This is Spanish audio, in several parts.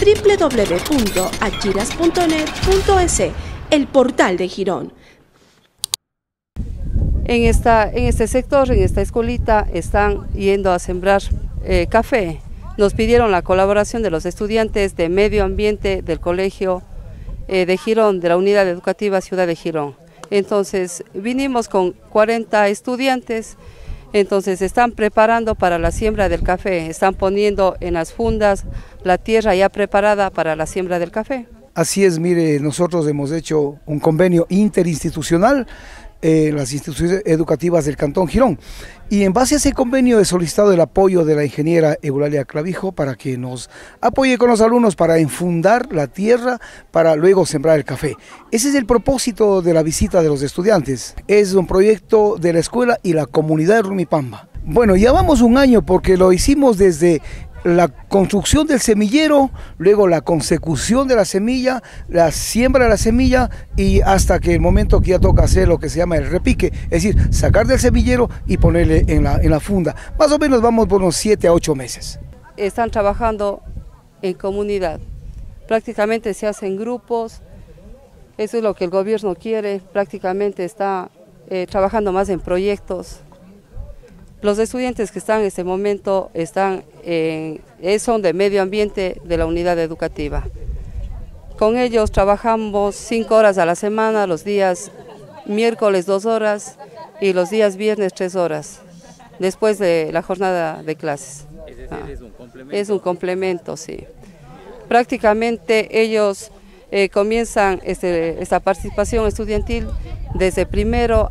www.achiras.net.es, el portal de Girón. En este sector, en esta escuelita, están yendo a sembrar café. Nos pidieron la colaboración de los estudiantes de medio ambiente del colegio de Girón, de la unidad educativa Ciudad de Girón. Entonces vinimos con 40 estudiantes, entonces están preparando para la siembra del café, están poniendo en las fundas la tierra ya preparada para la siembra del café. Así es, mire, nosotros hemos hecho un convenio interinstitucional las instituciones educativas del Cantón Girón. Y en base a ese convenio he solicitado el apoyo de la ingeniera Eulalia Clavijo para que nos apoye con los alumnos para enfundar la tierra para luego sembrar el café. Ese es el propósito de la visita de los estudiantes. Es un proyecto de la escuela y la comunidad de Rumipamba. Bueno, ya vamos un año porque lo hicimos desde la construcción del semillero, luego la consecución de la semilla, la siembra de la semilla y hasta que el momento que ya toca hacer lo que se llama el repique, es decir, sacar del semillero y ponerle en la funda. Más o menos vamos por unos 7 a 8 meses. Están trabajando en comunidad, prácticamente se hacen grupos, eso es lo que el gobierno quiere, prácticamente está trabajando más en proyectos. Los estudiantes que están en este momento son de medio ambiente de la unidad educativa. Con ellos trabajamos 5 horas a la semana, los días miércoles 2 horas y los días viernes 3 horas, después de la jornada de clases. Es decir, es un complemento. Es un complemento, sí. Prácticamente ellos comienzan esta participación estudiantil desde primero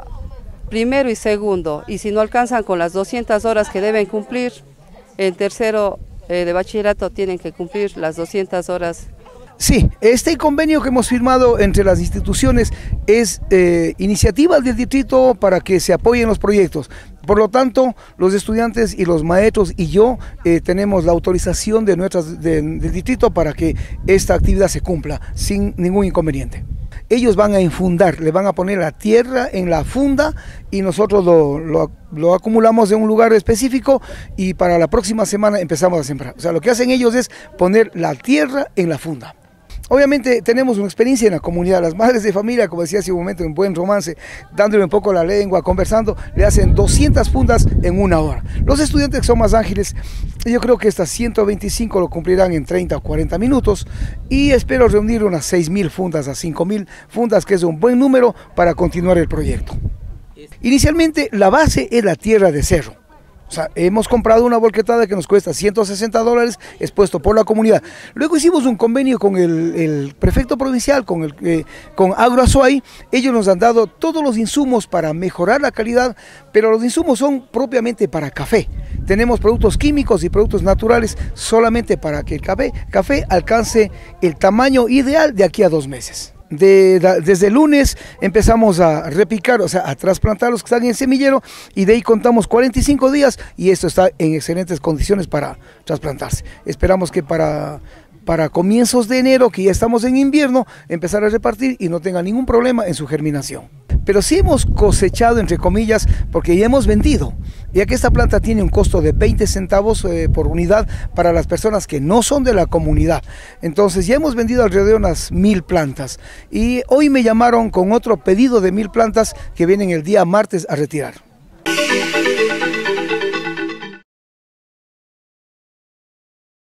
y segundo, y si no alcanzan con las 200 horas que deben cumplir, en tercero de bachillerato tienen que cumplir las 200 horas. Sí, este convenio que hemos firmado entre las instituciones es iniciativa del distrito para que se apoyen los proyectos. Por lo tanto, los estudiantes y los maestros y yo tenemos la autorización del distrito para que esta actividad se cumpla sin ningún inconveniente. Ellos van a enfundar, le van a poner la tierra en la funda y nosotros lo acumulamos en un lugar específico y para la próxima semana empezamos a sembrar. O sea, lo que hacen ellos es poner la tierra en la funda. Obviamente tenemos una experiencia en la comunidad, las madres de familia, como decía hace un momento, en buen romance, dándole un poco la lengua, conversando, le hacen 200 fundas en 1 hora. Los estudiantes que son más ágiles, yo creo que estas 125 lo cumplirán en 30 o 40 minutos y espero reunir unas 6.000 fundas a 5.000 fundas, que es un buen número para continuar el proyecto. Inicialmente la base es la tierra de cerro. O sea, hemos comprado una volquetada que nos cuesta $160, expuesto por la comunidad. Luego hicimos un convenio con el prefecto provincial, con Agroazuay. Ellos nos han dado todos los insumos para mejorar la calidad, pero los insumos son propiamente para café. Tenemos productos químicos y productos naturales solamente para que el café alcance el tamaño ideal de aquí a 2 meses. Desde el lunes empezamos a repicar, o sea, a trasplantar los que están en semillero y de ahí contamos 45 días y esto está en excelentes condiciones para trasplantarse. Esperamos que para comienzos de enero, que ya estamos en invierno, empezar a repartir y no tenga ningún problema en su germinación. Pero sí hemos cosechado, entre comillas, porque ya hemos vendido, ya que esta planta tiene un costo de 20 centavos por unidad para las personas que no son de la comunidad. Entonces ya hemos vendido alrededor de unas 1000 plantas y hoy me llamaron con otro pedido de 1000 plantas que vienen el día martes a retirar.